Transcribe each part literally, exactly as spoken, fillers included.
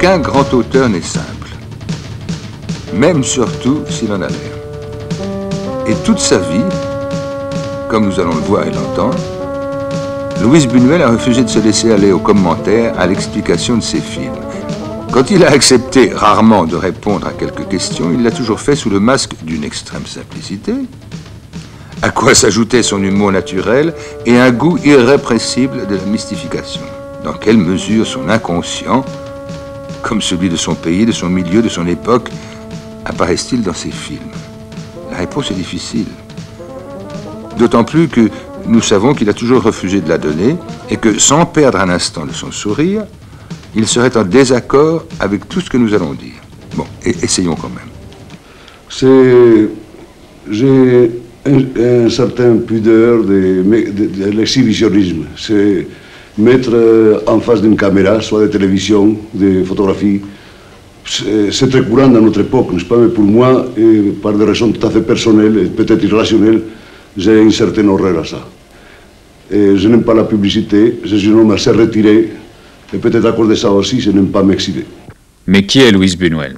Aucun grand auteur n'est simple, même surtout s'il en a l'air. Et toute sa vie, comme nous allons le voir et l'entendre, Luis Buñuel a refusé de se laisser aller aux commentaires, à l'explication de ses films. Quand il a accepté rarement de répondre à quelques questions, il l'a toujours fait sous le masque d'une extrême simplicité, à quoi s'ajoutait son humour naturel et un goût irrépressible de la mystification. Dans quelle mesure son inconscient, comme celui de son pays, de son milieu, de son époque, apparaissent-ils dans ses films? La réponse est difficile. D'autant plus que nous savons qu'il a toujours refusé de la donner et que, sans perdre un instant de son sourire, il serait en désaccord avec tout ce que nous allons dire. Bon, et essayons quand même. C'est... J'ai un, un certain pudeur de, de, de l'exhibitionnisme. C'est mettre en face d'une caméra, soit de télévision, de photographie. C'est très courant dans notre époque, n'est-ce pas? Mais pour moi, et par des raisons tout à fait personnelles et peut-être irrationnelles, j'ai une certaine horreur à ça. Et je n'aime pas la publicité, je suis un homme assez retiré, et peut-être à cause de ça aussi, je n'aime pas m'exhiber. Mais qui est Luis Buñuel?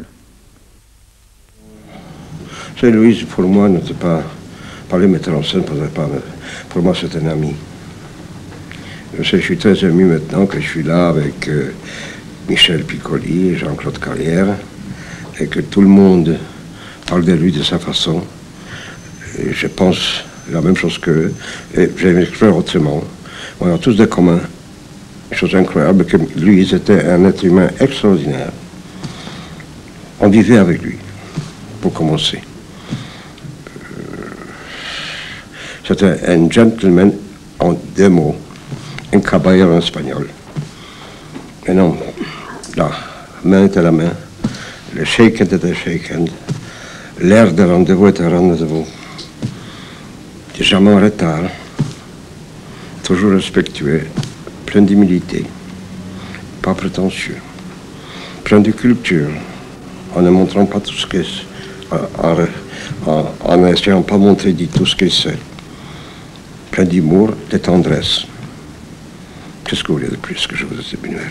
C'est Luis, pour moi, ne pas, pas le mettre en scène, pas, pour moi c'est un ami. Je suis très ému maintenant que je suis là avec euh, Michel Piccoli et Jean-Claude Carrière, et que tout le monde parle de lui de sa façon. Et je pense la même chose qu'eux, et je vais m'exprimer autrement. On a tous de commun, une chose incroyable, que lui, c'était un être humain extraordinaire. On vivait avec lui, pour commencer. C'était un gentleman en deux mots, un caballero en espagnol. Et non, la main était la main, le shake-hand était shake-hand, l'air de rendez-vous était rendez-vous. Jamais en retard, toujours respectueux, plein d'humilité, pas prétentieux, plein de culture, en ne montrant pas tout ce qu'il sait, en, en, en n'essayant pas montrer du tout ce qu'il sait, plein d'humour, de tendresse. Qu'est-ce que vous voulez de plus que je vous ai dit, Buñuel?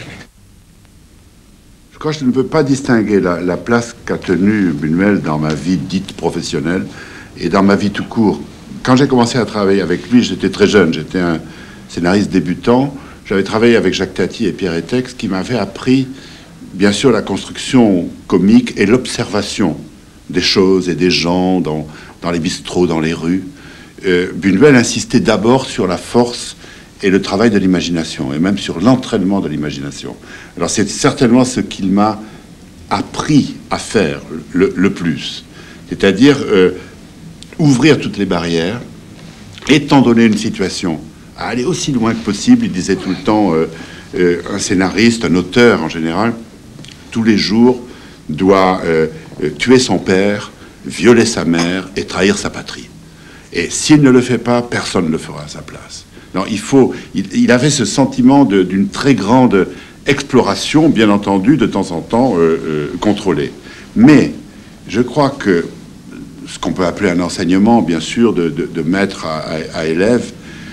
Je crois que je ne peux pas distinguer la, la place qu'a tenue Buñuel dans ma vie dite professionnelle et dans ma vie tout court. Quand j'ai commencé à travailler avec lui, j'étais très jeune, j'étais un scénariste débutant. J'avais travaillé avec Jacques Tati et Pierre Étex, qui m'avaient appris, bien sûr, la construction comique et l'observation des choses et des gens dans, dans les bistrots, dans les rues. Euh, Buñuel insistait d'abord sur la force et le travail de l'imagination, et même sur l'entraînement de l'imagination. Alors c'est certainement ce qu'il m'a appris à faire le, le plus. C'est-à-dire... Euh, ouvrir toutes les barrières, étant donné une situation, à aller aussi loin que possible. Il disait tout le temps, euh, euh, un scénariste, un auteur en général, tous les jours, doit euh, tuer son père, violer sa mère et trahir sa patrie. Et s'il ne le fait pas, personne ne le fera à sa place. Non, il faut... Il, il avait ce sentiment d'une très grande exploration, bien entendu, de temps en temps euh, euh, contrôlée. Mais je crois que ce qu'on peut appeler un enseignement, bien sûr, de, de, de maître à, à, à élève,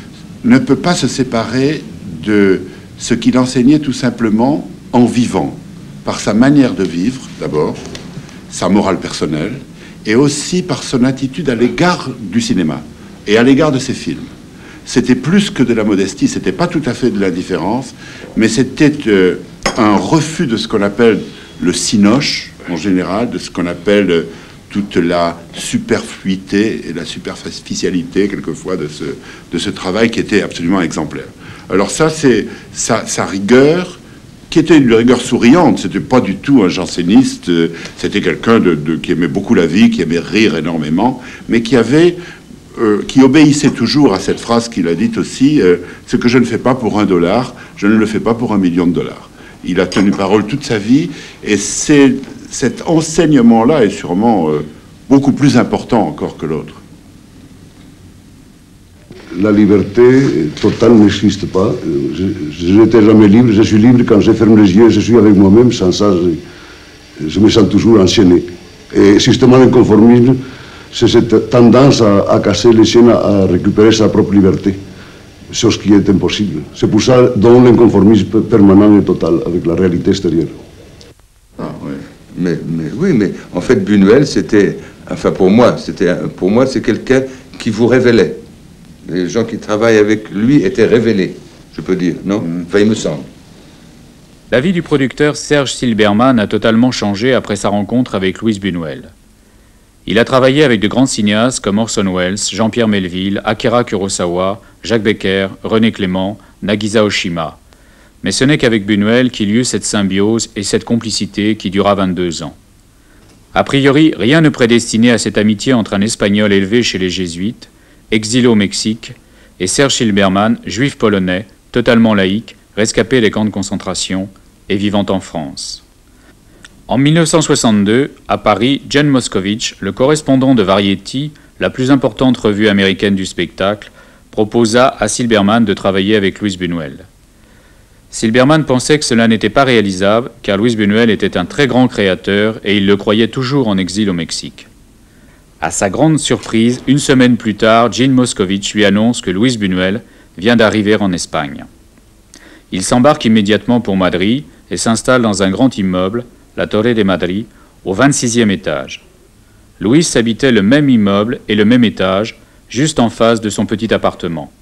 ne peut pas se séparer de ce qu'il enseignait tout simplement en vivant, par sa manière de vivre, d'abord, sa morale personnelle, et aussi par son attitude à l'égard du cinéma et à l'égard de ses films. C'était plus que de la modestie, c'était pas tout à fait de l'indifférence, mais c'était euh, un refus de ce qu'on appelle le cinoche, en général, de ce qu'on appelle... Euh, toute la superfluité et la superficialité, quelquefois, de ce, de ce travail qui était absolument exemplaire. Alors ça, c'est sa, sa rigueur, qui était une rigueur souriante. C'était pas du tout un janséniste, c'était quelqu'un de, de, qui aimait beaucoup la vie, qui aimait rire énormément, mais qui avait... Euh, qui obéissait toujours à cette phrase qu'il a dite aussi, euh, « Ce que je ne fais pas pour un dollar, je ne le fais pas pour un million de dollars ». Il a tenu parole toute sa vie, et c'est... cet enseignement-là est sûrement euh, beaucoup plus important encore que l'autre. La liberté totale n'existe pas. Je n'étais jamais libre. Je suis libre quand je ferme les yeux, je suis avec moi-même. Sans ça, je, je me sens toujours enchaîné. Et justement, le conformisme, c'est cette tendance à, à casser les chaînes, à récupérer sa propre liberté. Chose qui est impossible. C'est pour ça dont l'inconformisme permanent et total avec la réalité extérieure. Mais, mais oui, mais en fait, Buñuel, c'était, enfin pour moi, c'était, pour moi, c'est quelqu'un qui vous révélait. Les gens qui travaillent avec lui étaient révélés, je peux dire, non? Enfin, il me semble. La vie du producteur Serge Silberman a totalement changé après sa rencontre avec Luis Buñuel. Il a travaillé avec de grands cinéastes comme Orson Welles, Jean-Pierre Melville, Akira Kurosawa, Jacques Becker, René Clément, Nagisa Oshima. Mais ce n'est qu'avec Buñuel qu'il y eut cette symbiose et cette complicité qui dura vingt-deux ans. A priori, rien ne prédestinait à cette amitié entre un Espagnol élevé chez les Jésuites, exilé au Mexique, et Serge Silberman, juif polonais, totalement laïque, rescapé des camps de concentration et vivant en France. En mille neuf cent soixante-deux, à Paris, Jan Moscovitch, le correspondant de Variety, la plus importante revue américaine du spectacle, proposa à Silberman de travailler avec Luis Buñuel. Silberman pensait que cela n'était pas réalisable, car Luis Buñuel était un très grand créateur et il le croyait toujours en exil au Mexique. À sa grande surprise, une semaine plus tard, Jan Moscovitch lui annonce que Luis Buñuel vient d'arriver en Espagne. Il s'embarque immédiatement pour Madrid et s'installe dans un grand immeuble, la Torre de Madrid, au vingt-sixième étage. Luis habitait le même immeuble et le même étage, juste en face de son petit appartement.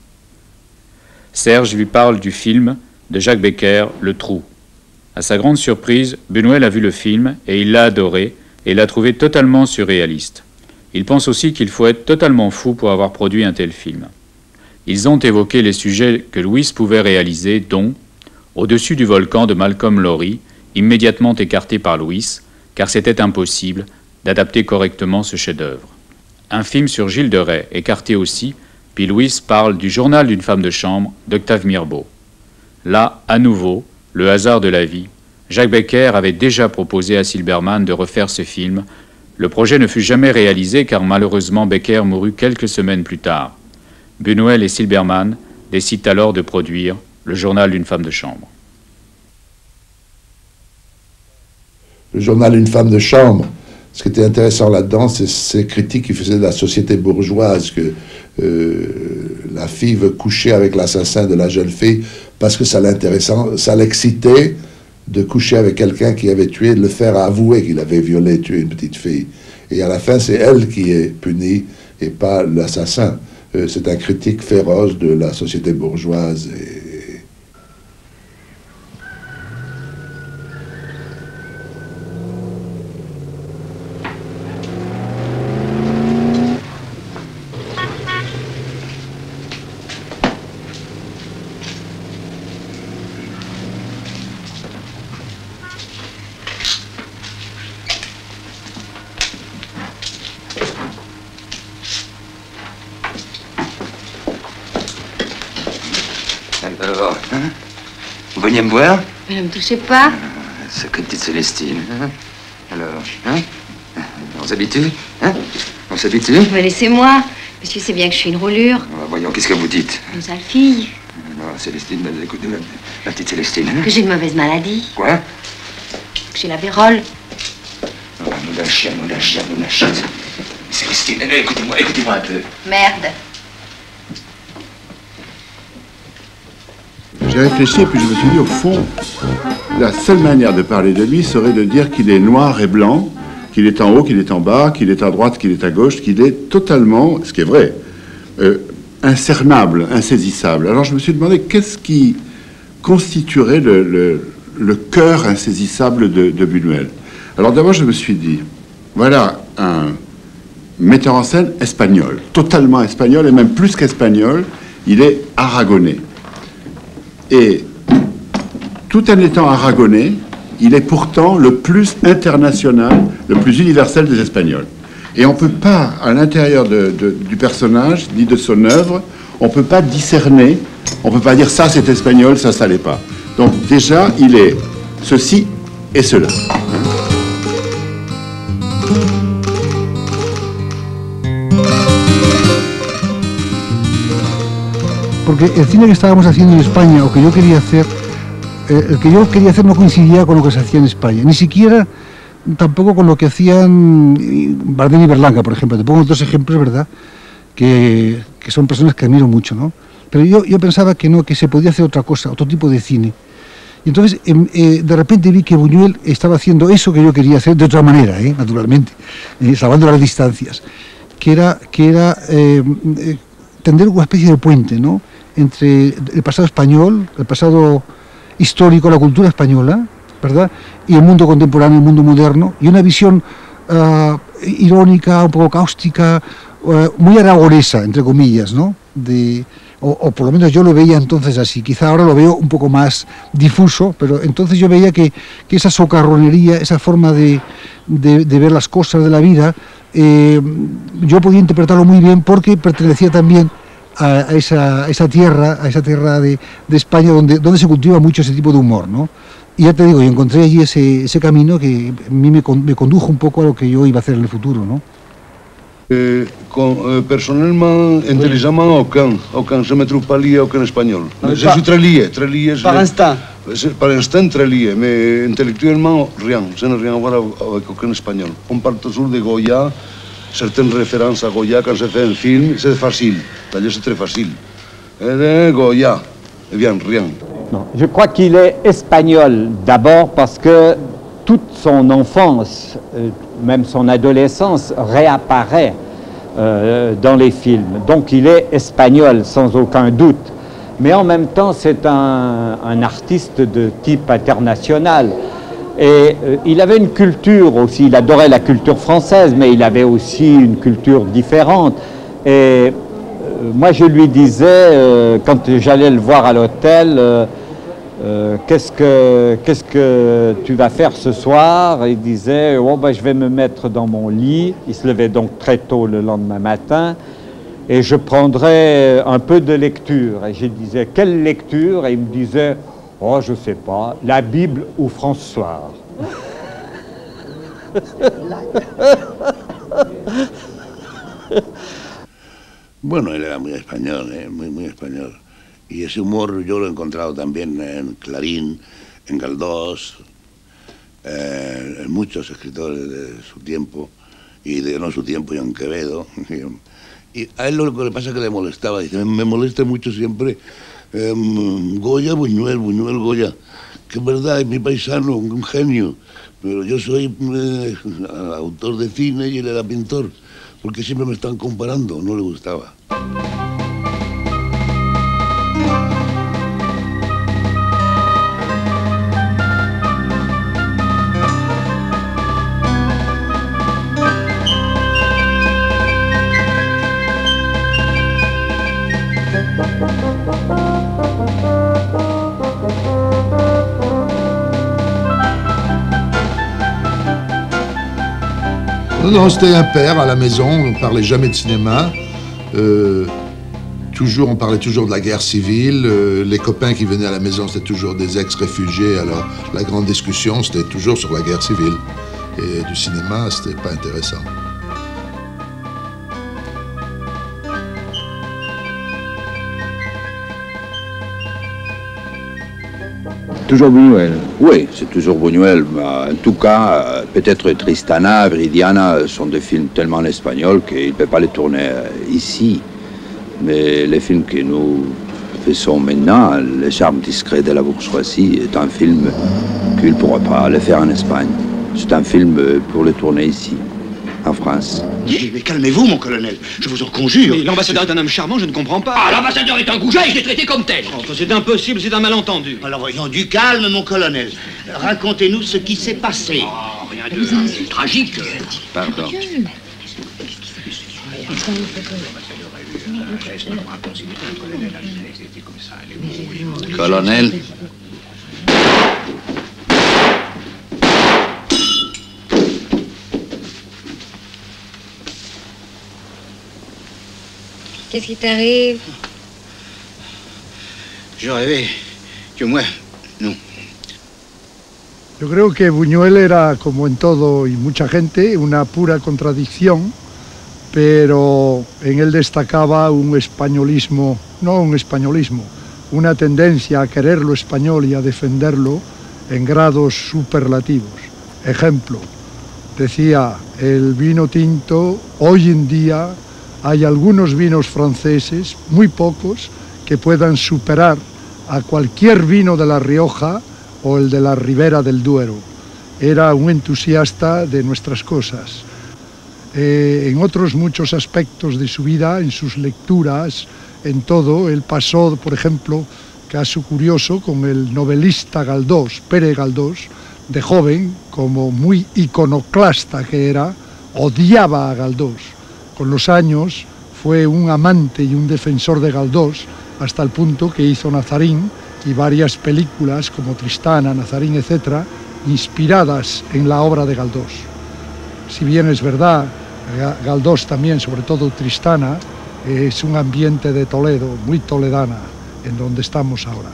Serge lui parle du film de Jacques Becker, Le Trou. À sa grande surprise, Buñuel a vu le film et il l'a adoré et l'a trouvé totalement surréaliste. Il pense aussi qu'il faut être totalement fou pour avoir produit un tel film. Ils ont évoqué les sujets que Luis pouvait réaliser, dont Au-dessus du volcan de Malcolm Lowry, immédiatement écarté par Luis, car c'était impossible d'adapter correctement ce chef-d'œuvre. Un film sur Gilles de Rais, écarté aussi, puis Luis parle du Journal d'une femme de chambre d'Octave Mirbeau. Là, à nouveau, le hasard de la vie, Jacques Becker avait déjà proposé à Silberman de refaire ce film. Le projet ne fut jamais réalisé car malheureusement Becker mourut quelques semaines plus tard. Buñuel et Silberman décident alors de produire le Journal d'une femme de chambre. Le Journal d'une femme de chambre, ce qui était intéressant là-dedans, c'est ces critiques qu'il faisait de la société bourgeoise, que euh, la fille veut coucher avec l'assassin de la jeune fille parce que ça l'intéressait, ça l'excitait de coucher avec quelqu'un qui avait tué, de le faire avouer qu'il avait violé, tué une petite fille. Et à la fin, c'est elle qui est punie et pas l'assassin. Euh, c'est un critique féroce de la société bourgeoise. Et, Alors, hein? Vous veniez me voir? Mais ne me touchez pas. Ah, sacrée petite Célestine. Hein? Alors, hein? On s'habitue? Hein? On s'habitue? Mais laissez-moi. Monsieur sait bien que je suis une roulure. Ah, voyons, qu'est-ce que vous dites? Une sale fille. Non, Célestine, mais écoutez, ma, ma petite Célestine. Hein? Que j'ai une mauvaise maladie. Quoi? Que j'ai la vérole. Oh, nous la chienne, nous la chienne, nous la chienne. Célestine, écoutez-moi, écoutez-moi un peu. Merde. J'ai réfléchi et puis je me suis dit, au fond, la seule manière de parler de lui serait de dire qu'il est noir et blanc, qu'il est en haut, qu'il est en bas, qu'il est à droite, qu'il est à gauche, qu'il est totalement, ce qui est vrai, euh, incernable, insaisissable. Alors je me suis demandé qu'est-ce qui constituerait le, le, le cœur insaisissable de, de Buñuel. Alors d'abord je me suis dit, voilà un metteur en scène espagnol, totalement espagnol et même plus qu'espagnol, il est aragonais. Et tout en étant aragonais, il est pourtant le plus international, le plus universel des Espagnols. Et on ne peut pas, à l'intérieur de, de, du personnage, ni de son œuvre, on ne peut pas discerner, on ne peut pas dire ça c'est espagnol, ça ça l'est pas. Donc déjà, il est ceci et cela. Porque el cine que estábamos haciendo en España, o que yo quería hacer, eh, el que yo quería hacer no coincidía con lo que se hacía en España, ni siquiera tampoco con lo que hacían Bardem y Berlanga, por ejemplo. Te pongo dos ejemplos, ¿verdad?, que, que son personas que admiro mucho, ¿no? Pero yo, yo pensaba que no, que se podía hacer otra cosa, otro tipo de cine. Y entonces, eh, eh, de repente vi que Buñuel estaba haciendo eso que yo quería hacer de otra manera, eh, naturalmente, eh, salvando las distancias, que era, que era eh, eh, tender una especie de puente, ¿no?, entre el pasado español, el pasado histórico, la cultura española, ¿verdad?, y el mundo contemporáneo, el mundo moderno, y una visión uh, irónica, un poco cáustica, uh, muy aragonesa, entre comillas, ¿no?, de... O, o por lo menos yo lo veía entonces así, quizá ahora lo veo un poco más difuso, pero entonces yo veía que, que esa socarronería, esa forma de, de, de ver las cosas de la vida, eh, yo podía interpretarlo muy bien porque pertenecía también a, a, esa, a esa tierra, a esa tierra de, de España donde, donde se cultiva mucho ese tipo de humor, ¿no? Y ya te digo, yo encontré allí ese, ese camino que a mí me, me condujo un poco a lo que yo iba a hacer en el futuro, ¿no? Euh, con, euh, personnellement, oui. Intelligemment, aucun. Aucun. Je ne me trouve pas lié à aucun espagnol. Mais je suis très lié, très lié. Par je, instinct Par instinct, très lié. Mais intellectuellement, rien. Je n'ai rien à voir avec aucun espagnol. On parle toujours de Goya, certaines références à Goya quand je fais un film, c'est facile. D'ailleurs, c'est très facile. Et de Goya, eh bien, rien. Non, je crois qu'il est espagnol, d'abord parce que toute son enfance, euh, même son adolescence, réapparaît euh, dans les films. Donc il est espagnol, sans aucun doute. Mais en même temps, c'est un, un artiste de type international. Et euh, il avait une culture aussi, il adorait la culture française, mais il avait aussi une culture différente. Et euh, moi, je lui disais, euh, quand j'allais le voir à l'hôtel, euh, Euh, qu'est-ce que, qu'est-ce que tu vas faire ce soir? Il disait, oh, ben, je vais me mettre dans mon lit. Il se levait donc très tôt le lendemain matin. Et je prendrais un peu de lecture. Et je disais, quelle lecture? Et il me disait, oh, je sais pas, la Bible ou François. Bueno, él era muy español, ¿eh? muy, muy español. Y ese humor yo lo he encontrado también en Clarín, en Galdós, eh, en muchos escritores de su tiempo, y de no su tiempo, y en Quevedo. Y a él lo que le pasa es que le molestaba, dice, me molesta mucho siempre eh, Goya, Buñuel, Buñuel, Goya, que es verdad, es mi paisano, un genio, pero yo soy eh, autor de cine y él era pintor, porque siempre me están comparando, no le gustaba. Non, c'était un père à la maison, on ne parlait jamais de cinéma. Euh, toujours, on parlait toujours de la guerre civile. Euh, les copains qui venaient à la maison, c'était toujours des ex-réfugiés. Alors, la grande discussion, c'était toujours sur la guerre civile. Et du cinéma, c'était pas intéressant. Toujours Buñuel. Oui, c'est toujours Buñuel. En tout cas, peut-être Tristana, Viridiana sont des films tellement espagnols qu'il ne peut pas les tourner ici. Mais les films que nous faisons maintenant, Le charme discret de la bourgeoisie, est un film qu'il ne pourra pas le faire en Espagne. C'est un film pour le tourner ici, en France. Mais, mais calmez-vous, mon colonel, je vous en conjure. Mais l'ambassadeur est un homme charmant, je ne comprends pas. Ah, l'ambassadeur est un goujat et je l'ai traité comme tel. Oh, c'est impossible, c'est un malentendu. Alors voyons, du calme, mon colonel. Racontez-nous ce qui s'est passé. Oh, rien de euh, tragique. Pardon. Colonel. Qu'est-ce qui t'arrive? Je rêvais que moi, no. Yo creo que Buñuel era, como en todo y mucha gente, una pura contradicción, pero en él destacaba un españolismo, no un españolismo, una tendencia a querer lo español y a defenderlo en grados superlativos. Ejemplo, decía, el vino tinto hoy en día hay algunos vinos franceses, muy pocos, que puedan superar a cualquier vino de La Rioja o el de la Ribera del Duero. Era un entusiasta de nuestras cosas. Eh, en otros muchos aspectos de su vida, en sus lecturas, en todo, él pasó, por ejemplo, caso curioso, con el novelista Galdós, Pere Galdós, de joven, como muy iconoclasta que era, odiaba a Galdós. Con los años fue un amante y un defensor de Galdós, hasta el punto que hizo Nazarín y varias películas como Tristana, Nazarín, etcétera, inspiradas en la obra de Galdós. Si bien es verdad, Galdós también, sobre todo Tristana, es un ambiente de Toledo, muy toledana, en donde estamos ahora.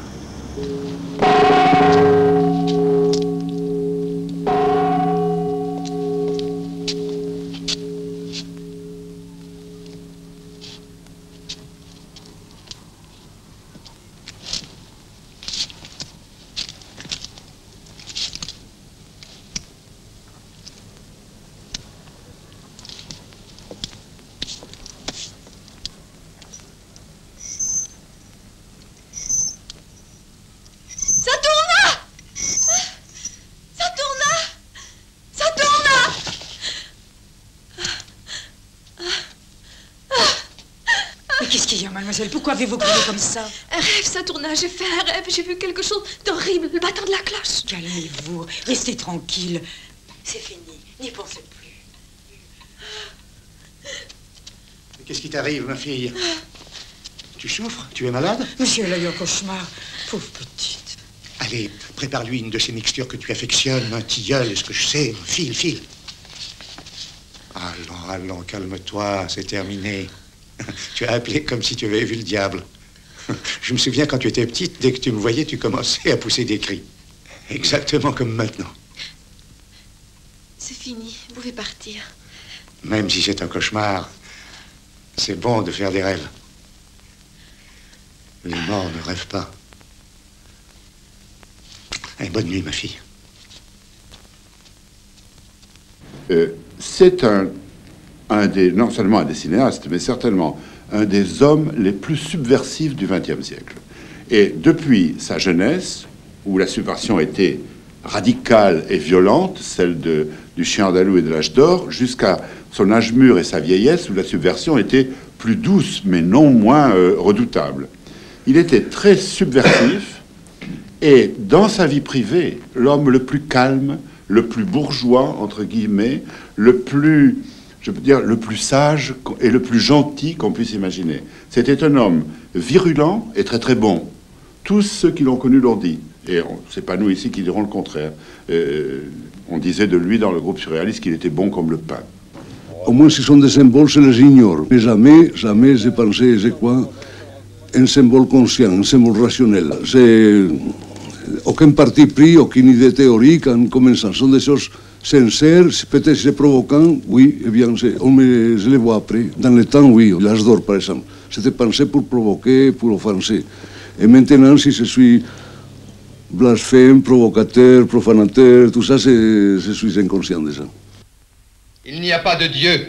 Pourquoi avez-vous crié comme ça? Un rêve, Saturnin, j'ai fait un rêve, j'ai vu quelque chose d'horrible, le battant de la cloche. Calmez-vous, restez tranquille. C'est fini, n'y pensez plus. Qu'est-ce qui t'arrive, ma fille? Tu souffres? Tu es malade? Monsieur, elle a eu un cauchemar. Pauvre petite. Allez, prépare-lui une de ces mixtures que tu affectionnes, un tilleul, est-ce que je sais? File, file. Allons, allons, calme-toi, c'est terminé. Tu as appelé comme si tu avais vu le diable. Je me souviens quand tu étais petite, dès que tu me voyais, tu commençais à pousser des cris. Exactement comme maintenant. C'est fini, vous pouvez partir. Même si c'est un cauchemar, c'est bon de faire des rêves. Les morts ne rêvent pas. Allez, bonne nuit, ma fille. Euh, c'est un... un des, non seulement un des cinéastes, mais certainement un des hommes les plus subversifs du vingtième siècle. Et depuis sa jeunesse, où la subversion était radicale et violente, celle de, du Chien andalou et de l'âge d'or, jusqu'à son âge mûr et sa vieillesse, où la subversion était plus douce, mais non moins euh, redoutable. Il était très subversif, et dans sa vie privée, l'homme le plus calme, le plus bourgeois, entre guillemets, le plus... je peux dire, le plus sage et le plus gentil qu'on puisse imaginer. C'était un homme virulent et très très bon. Tous ceux qui l'ont connu l'ont dit. Et c'est pas nous ici qui dirons le contraire. Euh, on disait de lui dans le groupe surréaliste qu'il était bon comme le pain. Au moins, si sont des symboles, je les ignore. Mais jamais, jamais j'ai pensé, j'ai quoi, un symbole conscient, un symbole rationnel. C'est aucun parti pris, aucune idée théorique en commençant. Ce sont des choses sincères, peut-être c'est provoquant, oui, eh bien, on me, je les vois après. Dans le temps, oui, l'âge d'or, par exemple. C'était pensé pour provoquer, pour offenser. Et maintenant, si je suis blasphème, provocateur, profanateur, tout ça, je suis inconscient de ça. Il n'y a pas de Dieu.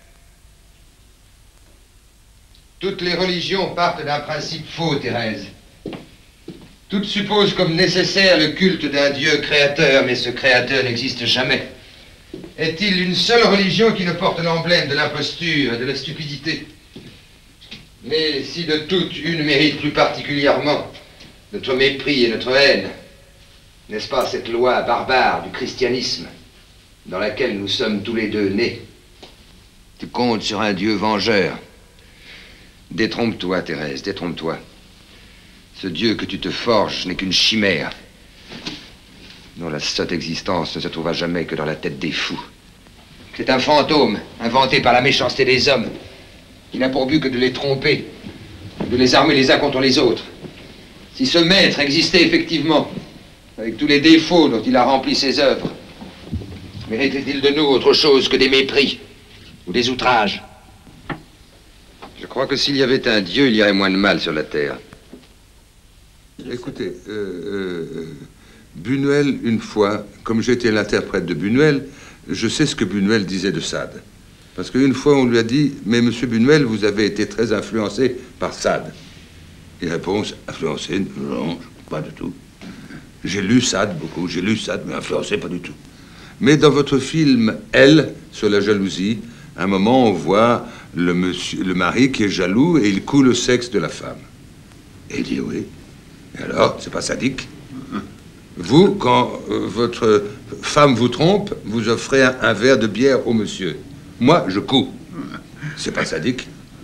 Toutes les religions partent d'un principe faux, Thérèse. Toutes supposent comme nécessaire le culte d'un Dieu créateur, mais ce créateur n'existe jamais. Est-il une seule religion qui ne porte l'emblème de l'imposture et de la stupidité? Mais si de toutes une mérite plus particulièrement notre mépris et notre haine, n'est-ce pas cette loi barbare du christianisme dans laquelle nous sommes tous les deux nés? Tu comptes sur un Dieu vengeur. Détrompe-toi, Thérèse, détrompe-toi. Ce Dieu que tu te forges n'est qu'une chimère, dont la sotte existence ne se trouvera jamais que dans la tête des fous. C'est un fantôme inventé par la méchanceté des hommes, qui n'a pour but que de les tromper, de les armer les uns contre les autres. Si ce maître existait effectivement, avec tous les défauts dont il a rempli ses œuvres, mériterait-il de nous autre chose que des mépris ou des outrages? Je crois que s'il y avait un Dieu, il y aurait moins de mal sur la terre. Écoutez, euh, euh, Buñuel, une fois, comme j'étais l'interprète de Buñuel, je sais ce que Buñuel disait de Sade. Parce qu'une fois, on lui a dit, mais monsieur Buñuel, vous avez été très influencé par Sade. Et réponse, influencé? Non, pas du tout. J'ai lu Sade beaucoup, j'ai lu Sade, mais influencé pas du tout. Mais dans votre film Elle, sur la jalousie, à un moment on voit le, monsieur, le mari qui est jaloux et il coule le sexe de la femme. Et il dit oui. Et alors, c'est pas sadique? Vous, quand euh, votre femme vous trompe, vous offrez un, un verre de bière au monsieur. Moi, je couds. C'est pas sadique?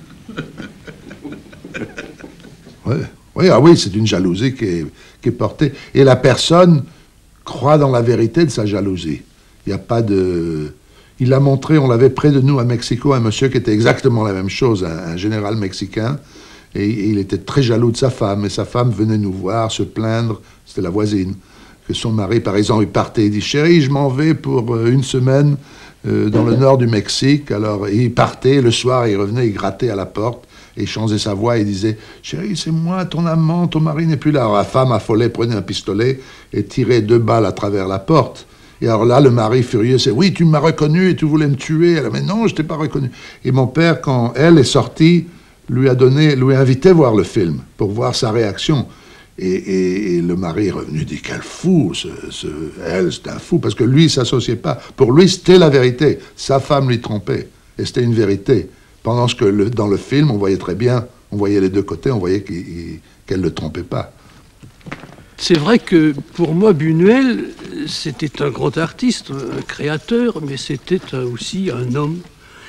Ouais. Oui, ah oui, c'est une jalousie qui est, qui est portée. Et la personne croit dans la vérité de sa jalousie. Il n'y a pas de... Il l'a montré, on l'avait près de nous à Mexico, un monsieur qui était exactement la même chose, un, un général mexicain. Et, et il était très jaloux de sa femme. Et sa femme venait nous voir, se plaindre, c'était la voisine, que son mari, par exemple, il partait. Il dit, chérie, je m'en vais pour euh, une semaine euh, dans le nord du Mexique. Alors, il partait, le soir, il revenait, il grattait à la porte. Et il changeait sa voix et disait « Chérie, c'est moi, ton amant, ton mari n'est plus là. » Alors la femme affolée prenait un pistolet et tirait deux balles à travers la porte. Et alors là, le mari furieux, c'est « Oui, tu m'as reconnu et tu voulais me tuer. » Elle a dit « Mais non, je t'ai pas reconnu. » Et mon père, quand elle est sortie, lui a donné, lui a invité à voir le film pour voir sa réaction. Et, et, et le mari est revenu, dit « Quel fou, ce, ce, elle, c'est un fou. » Parce que lui, il ne s'associait pas. Pour lui, c'était la vérité. Sa femme lui trompait. Et c'était une vérité. Pendant que le, dans le film, on voyait très bien, on voyait les deux côtés, on voyait qu'elle ne le trompait pas. C'est vrai que pour moi, Buñuel, c'était un grand artiste, un créateur, mais c'était aussi un homme.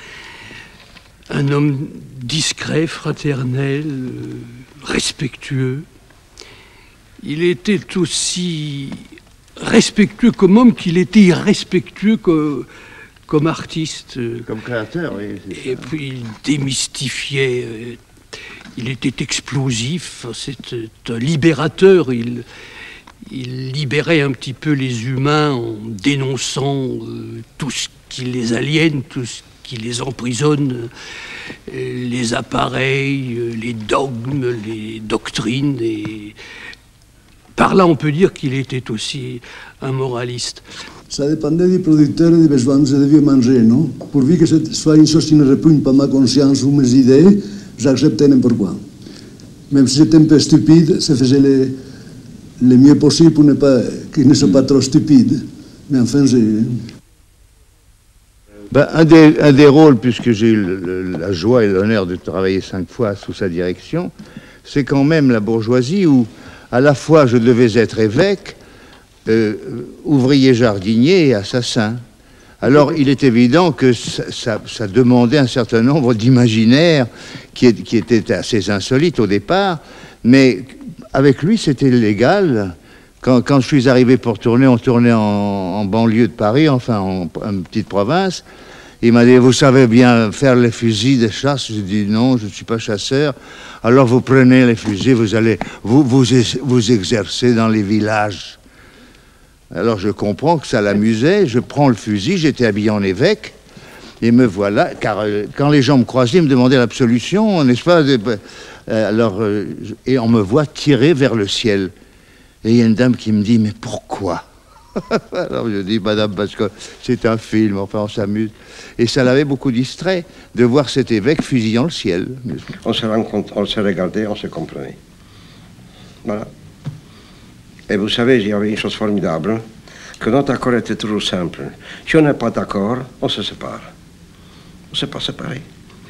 Un homme discret, fraternel, respectueux. Il était aussi respectueux comme homme qu'il était irrespectueux que... comme artiste. Comme créateur, oui. Et puis il démystifiait, il était explosif, c'était un libérateur, il, il libérait un petit peu les humains en dénonçant euh, tout ce qui les aliène, tout ce qui les emprisonne, euh, les appareils, euh, les dogmes, les doctrines. Et par là, on peut dire qu'il était aussi un moraliste. Ça dépendait du producteur et des besoins que je devais manger, non? Pourvu que ce soit une chose qui ne répugne pas ma conscience ou mes idées, j'acceptais n'importe quoi. Même si j'étais un peu stupide, ça faisait le, le mieux possible pour ne pas, qu'il ne soit pas trop stupide. Mais enfin, j'ai... Ben, un, des, un des rôles, puisque j'ai eu le, le, la joie et l'honneur de travailler cinq fois sous sa direction, c'est quand même la bourgeoisie où, à la fois, je devais être évêque, Euh, ouvrier jardinier et assassin. Alors il est évident que ça, ça, ça demandait un certain nombre d'imaginaires qui, qui étaient assez insolites au départ, mais avec lui c'était légal. Quand, quand je suis arrivé pour tourner, on tournait en, en banlieue de Paris, enfin en, en petite province. Il m'a dit, vous savez bien faire les fusils de chasse? J'ai dit, non, je ne suis pas chasseur. Alors vous prenez les fusils, vous allez vous, vous, vous exercer dans les villages. Alors je comprends que ça l'amusait, je prends le fusil, j'étais habillé en évêque, et me voilà, car euh, quand les gens me croisaient, ils me demandaient l'absolution, n'est-ce pas? euh, Alors, euh, et on me voit tirer vers le ciel. Et il y a une dame qui me dit, mais pourquoi? Alors je dis, madame, parce que c'est un film, enfin on s'amuse. Et ça l'avait beaucoup distrait de voir cet évêque fusillant le ciel. On se rencontre, on se regardait, on se comprenait. Voilà. Et vous savez, il y avait une chose formidable, que notre accord était toujours simple. Si on n'est pas d'accord, on se sépare. On ne s'est pas séparés.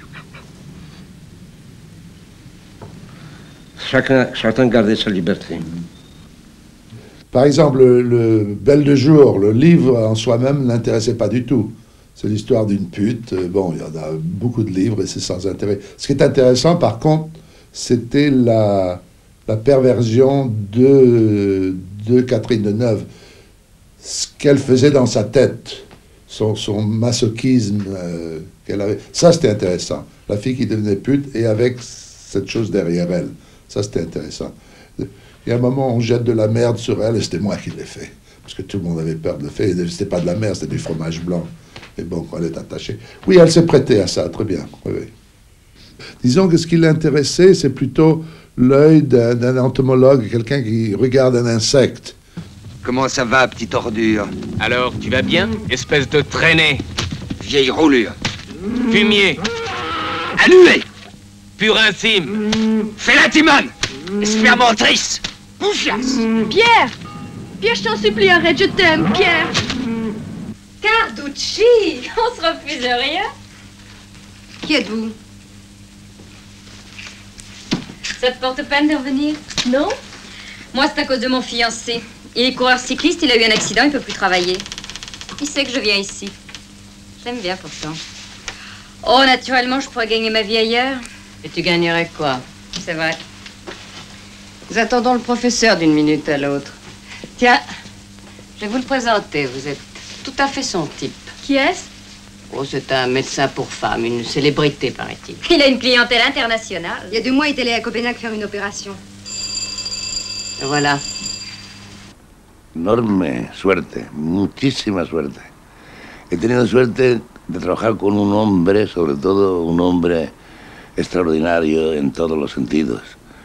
Chacun, chacun gardait sa liberté. Par exemple, le, le Belle de jour, le livre en soi-même ne l'intéressait pas du tout. C'est l'histoire d'une pute. Bon, il y en a beaucoup de livres et c'est sans intérêt. Ce qui est intéressant, par contre, c'était la... la perversion de, de Catherine Deneuve, ce qu'elle faisait dans sa tête, son, son masochisme euh, qu'elle avait. Ça, c'était intéressant. La fille qui devenait pute et avec cette chose derrière elle. Ça, c'était intéressant. Il y a un moment où on jette de la merde sur elle et c'était moi qui l'ai fait. Parce que tout le monde avait peur de le faire. C'était pas de la merde, c'était du fromage blanc. Et bon, elle est attachée. Oui, elle s'est prêtée à ça, très bien. Oui, oui. Disons que ce qui l'intéressait, c'est plutôt l'œil d'un entomologue, quelqu'un qui regarde un insecte. Comment ça va, petite ordure? Alors, tu vas bien, espèce de traînée? Vieille roulure. Fumier. Allué. Purincime. Fais la timone. Spermentrice. Boufiasse. Pierre, Pierre, je t'en supplie, arrête, je t'aime, Pierre. Carducci, on se refuse rien. Qui êtes-vous? Ça te porte peine de revenir? Non. Moi, c'est à cause de mon fiancé. Il est coureur cycliste, il a eu un accident, il peut plus travailler. Il sait que je viens ici. J'aime bien pourtant. Oh, naturellement, je pourrais gagner ma vie ailleurs. Et tu gagnerais quoi? C'est vrai. Nous attendons le professeur d'une minute à l'autre. Tiens, je vais vous le présenter. Vous êtes tout à fait son type. Qui est-ce? Oh, c'est un médecin pour femmes, une célébrité, paraît-il. Il a une clientèle internationale. Il y a deux mois, il est allé à Copenhague faire une opération. Et voilà. Enorme suerte, muchísima suerte. He tenido suerte de trabajar con un hombre, sobre todo un hombre extraordinario en todos los sentidos.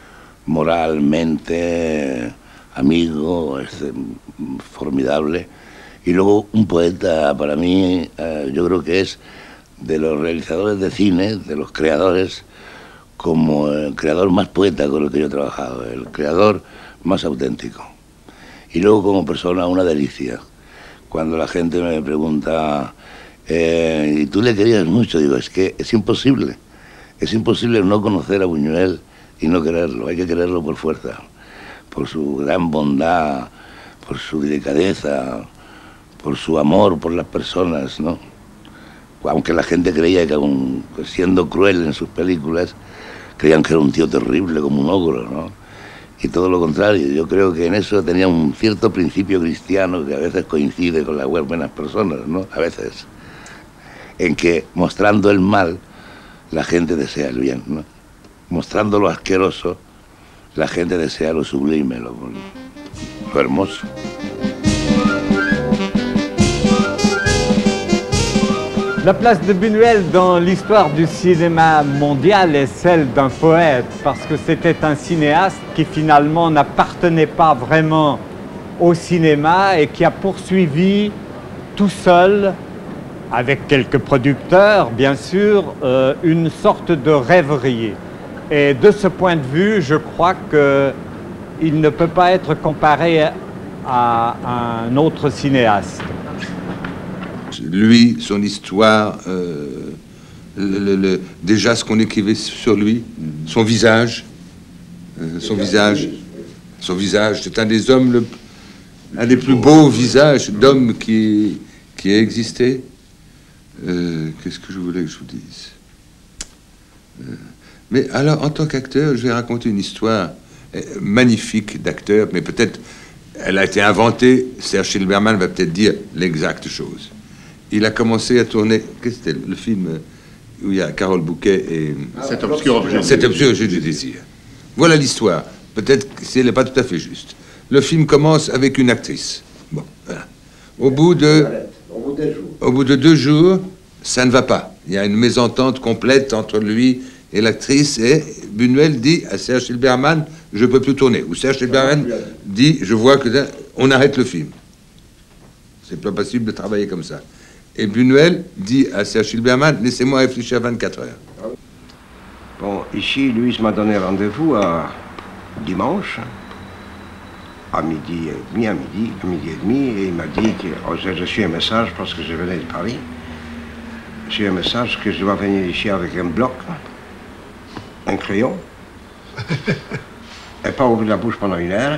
Moralmente, amigo, este, formidable. Y luego un poeta, para mí, eh, yo creo que es de los realizadores de cine, de los creadores, como el creador más poeta con el que yo he trabajado, el creador más auténtico. Y luego como persona, una delicia. Cuando la gente me pregunta, eh, ¿y tú le querías mucho? Digo, es que es imposible. Es imposible no conocer a Buñuel y no quererlo. Hay que quererlo por fuerza, por su gran bondad, por su delicadeza, por su amor por las personas, ¿no? Aunque la gente creía que aun siendo cruel en sus películas, creían que era un tío terrible, como un ogro, ¿no? Y todo lo contrario, yo creo que en eso tenía un cierto principio cristiano que a veces coincide con las buenas personas, ¿no? A veces. En que mostrando el mal, la gente desea el bien, ¿no? Mostrando lo asqueroso, la gente desea lo sublime, lo, lo hermoso. La place de Buñuel dans l'histoire du cinéma mondial est celle d'un poète, parce que c'était un cinéaste qui finalement n'appartenait pas vraiment au cinéma et qui a poursuivi tout seul, avec quelques producteurs bien sûr, euh, une sorte de rêverie. Et de ce point de vue, je crois qu'il ne peut pas être comparé à un autre cinéaste. Lui, son histoire, euh, le, le, le, déjà ce qu'on écrivait sur lui, son visage, euh, son visage, son visage, c'est un des hommes, le, un des plus beaux visages d'homme qui, qui a existé. Euh, Qu'est-ce que je voulais que je vous dise? euh, Mais alors, en tant qu'acteur, je vais raconter une histoire euh, magnifique d'acteur, mais peut-être elle a été inventée. Serge Silberman va peut-être dire l'exacte chose. Il a commencé à tourner, qu'est-ce que c'était, le film où il y a Carole Bouquet et... Cet obscur objet. Cet obscur objet du désir. Voilà l'histoire. Peut-être qu'elle n'est pas tout à fait juste. Le film commence avec une actrice. Bon, voilà. Au bout de... Au bout de deux jours, ça ne va pas. Il y a une mésentente complète entre lui et l'actrice, et Buñuel dit à Serge Silberman, je ne peux plus tourner. Ou Serge Silberman dit, je vois que... On arrête le film. C'est pas possible de travailler comme ça. Et Buñuel dit à Serge Silberman, laissez-moi réfléchir vingt-quatre heures. Bon, ici, Louise m'a donné rendez-vous à dimanche, à midi et demi, à midi, à midi et demi, et il m'a dit que oh, j'ai reçu un message parce que je venais de Paris. J'ai un message que je dois venir ici avec un bloc, un crayon, et pas ouvrir la bouche pendant une heure,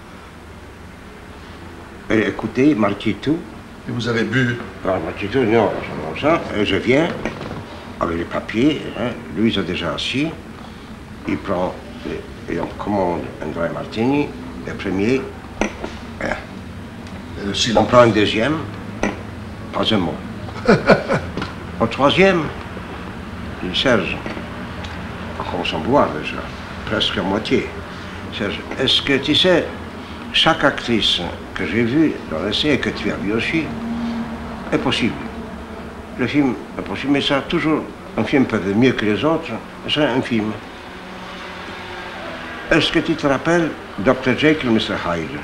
et écouter, marquer tout. Et vous avez bu? Ah, marquer tout, non, non, ça, et je viens avec les papiers, hein. Louise est déjà assis, il prend, et, et on commande un dry martini, le premier, hein. On prend un deuxième, pas un mot. Au troisième, il dit, Serge, on commence à boire déjà, presque à moitié. Serge, est-ce que tu sais, chaque actrice que j'ai vue dans l'essai et que tu as vu aussi, est possible. Le film est possible, mais ça toujours, un film peut être mieux que les autres, c'est un film. Est-ce que tu te rappelles docteur Jekyll, mister Hyde?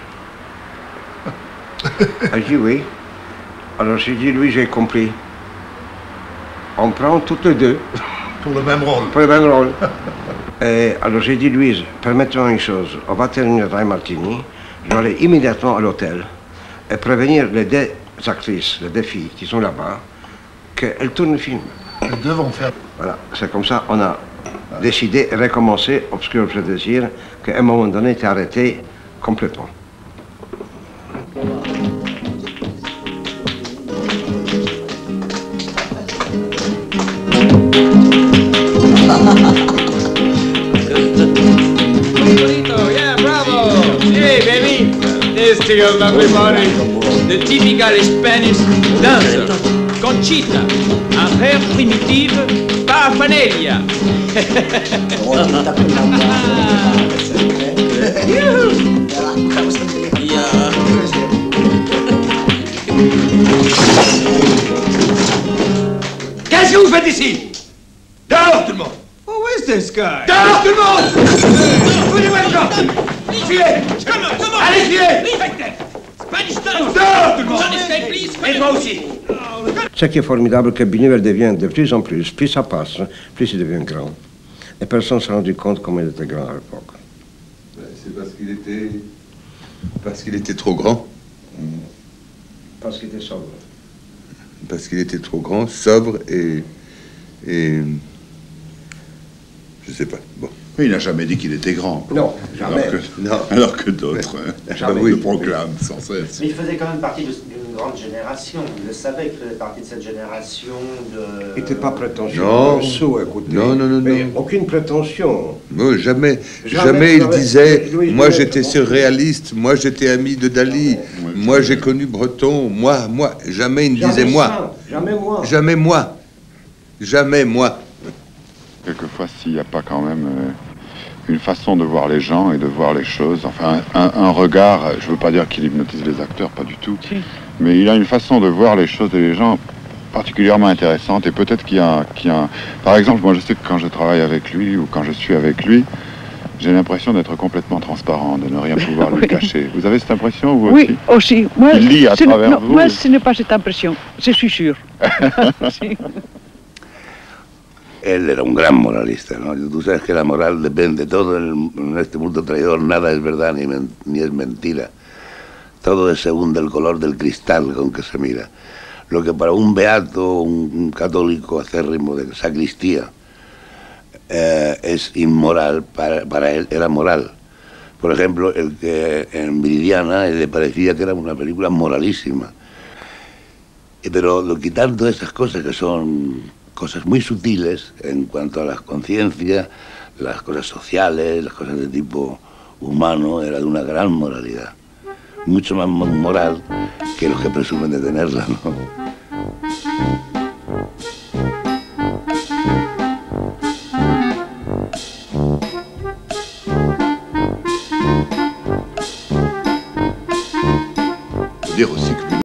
Elle dit oui. Alors j'ai dit, lui, j'ai compris. On prend toutes les deux. Pour le même rôle. Pour le même rôle. Et alors j'ai dit, Louise, permettez-moi une chose. On va terminer le dry martini. j'allais immédiatement à l'hôtel et prévenir les deux actrices, les deux filles qui sont là-bas, qu'elles tournent le film. Elles devront faire. Voilà, c'est comme ça on a décidé de recommencer Obscur objet de désir, qu'à un moment donné était arrêté complètement. Yeah, bravo! Hey, baby! This to your lovely body. The typical Spanish dancer. Conchita. Un rare primitive paraphernalia. Qu'est-ce que vous faites ici? Dehors, tout le monde! Who is this guy? Dehors, tout le monde! Foutez-moi le camp! Filez! Allez, filez! Dehors, tout le monde! Et toi aussi! Ce qui est formidable, c'est que Buñuel devient de plus en plus, plus ça passe, plus il devient grand. Et personne ne s'est rendu compte comment il était grand à l'époque. C'est parce qu'il était... parce qu'il était trop grand. Parce qu'il était sobre. Parce qu'il était trop grand, sobre et... et... je sais pas, bon. Mais il n'a jamais dit qu'il était grand. Non, alors jamais. Que, non. Alors que d'autres Jamais. oui, le proclament sans cesse. Mais il faisait quand même partie d'une grande génération. Il le savait qu'il faisait partie de cette génération de... Il n'était pas prétentieux. Non. Sous, écoutez. Non, non, non, Mais non. aucune prétention. Non, jamais, Jamais, jamais il jamais. disait, Louis moi Buñuel, j'étais comment- surréaliste, moi j'étais ami de Dali, moi j'ai connu Breton, moi, moi, jamais il ne Jamais disait ça, moi. jamais moi. Jamais moi. Jamais moi. Quelquefois, s'il n'y a pas quand même euh, une façon de voir les gens et de voir les choses, enfin un, un regard, je ne veux pas dire qu'il hypnotise les acteurs, pas du tout, mais il a une façon de voir les choses et les gens particulièrement intéressante et peut-être qu'il y a, qu'il y a un... Par exemple, moi je sais que quand je travaille avec lui ou quand je suis avec lui, j'ai l'impression d'être complètement transparent, de ne rien pouvoir lui Oui. cacher. Vous avez cette impression, vous Oui, aussi aussi. Moi, Il lit à ce n'est- travers non, vous. Moi, ce n'est pas cette impression, je suis sûr. Sí. Él era un gran moralista, ¿no? Tú sabes que la moral depende, todo en, en este mundo traidor, nada es verdad ni, men- ni es mentira. Todo es según del color del cristal con que se mira. Lo que para un beato, un, un católico acérrimo de sacristía, eh, es inmoral, para, para él era moral. Por ejemplo, el que en Viridiana le parecía que era una película moralísima. Eh, Pero lo, quitando esas cosas que son cosas muy sutiles en cuanto a la conciencia, las cosas sociales, las cosas de tipo humano, era de una gran moralidad. Mucho más mo- moral que los que presumen de tenerla, ¿no? Dire aussi que